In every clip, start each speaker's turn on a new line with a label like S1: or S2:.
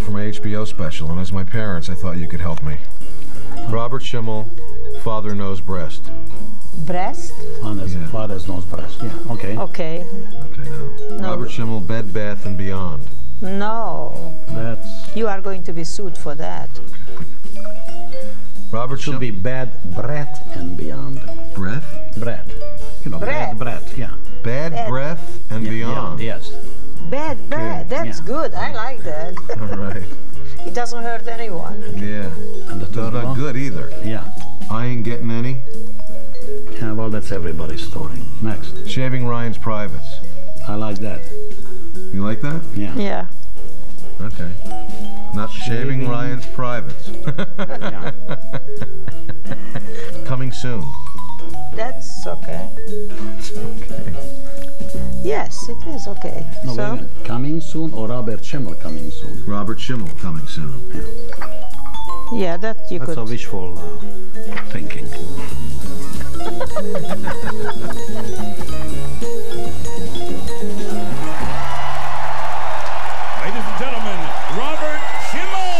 S1: for my HBO special, and as my parents, I thought you could help me. Robert Schimmel, Father Knows Breast.
S2: Breast?
S3: Father's Knows Breast, yeah, okay.
S2: Okay.
S1: Okay, now.
S2: No.
S1: Robert Schimmel, Bed, Bath, and Beyond.
S2: No.
S3: That's...
S2: You are going to be sued for that.
S1: Robert
S3: should
S1: Schimmel...
S3: be Bad Breath and Beyond.
S1: Breath?
S3: Bread. You know,
S2: Bread.
S3: bad breath, yeah.
S1: Bad Breath and Beyond.
S3: Yeah, yes.
S2: Bad breath. That's good. I like that.
S1: All right.
S2: It doesn't hurt anyone.
S1: Yeah.
S3: And the
S1: That's
S3: third
S1: not
S3: one?
S1: good either.
S3: Yeah.
S1: I ain't getting any.
S3: Yeah, well, that's everybody's story. Next.
S1: Shaving Ryan's privates.
S3: I like that.
S1: You like that?
S3: Yeah.
S2: Yeah.
S1: Okay. Not shaving Ryan's privates.
S3: Yeah.
S1: Coming soon.
S2: That's okay.
S1: Okay.
S2: Yes, it is okay.
S3: No,
S2: So,
S3: wait a minute. Coming soon or Robert Schimmel coming soon?
S1: Robert Schimmel coming soon.
S2: yeah, that you
S3: That's
S2: could.
S3: a wishful thinking.
S4: Ladies and gentlemen, Robert Schimmel!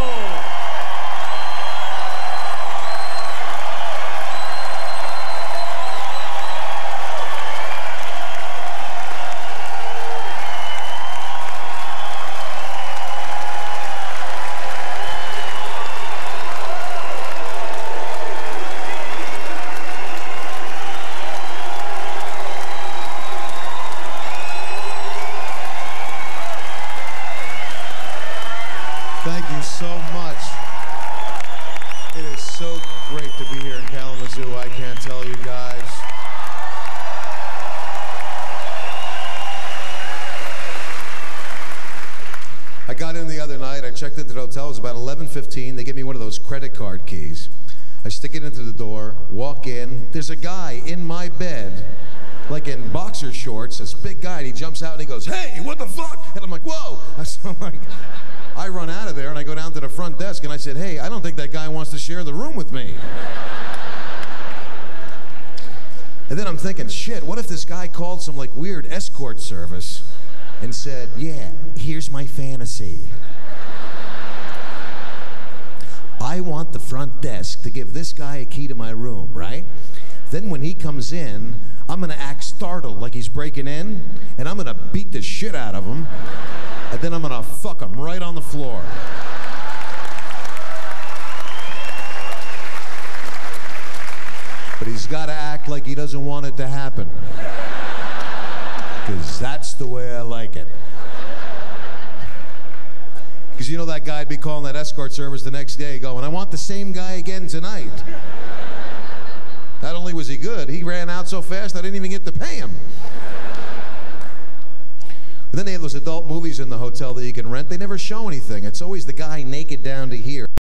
S5: Thank you so much. It is so great to be here in Kalamazoo. I can't tell you guys. I got in the other night. I checked into the hotel. It was about 11:15. They give me one of those credit card keys. I stick it into the door, walk in. There's a guy in my bed, like in boxer shorts, this big guy, and he jumps out and he goes, "Hey, what the fuck?" And I'm like, "Whoa!" So I'm like, I run out of there and I go down to the front desk and I said, "Hey, I don't think that guy wants to share the room with me." And then I'm thinking, shit, what if this guy called some like weird escort service and said, "Yeah, here's my fantasy. I want the front desk to give this guy a key to my room, right? Then when he comes in, I'm gonna act startled like he's breaking in, and I'm gonna beat the shit out of him, and then I'm gonna fuck him right on the floor." But he's gotta act like he doesn't want it to happen, because that's the way I like it. Because you know that guy'd be calling that escort service the next day going, "I want the same guy again tonight." Not only was he good, he ran out so fast I didn't even get to pay him. And then they have those adult movies in the hotel that you can rent. They never show anything. It's always the guy naked down to here.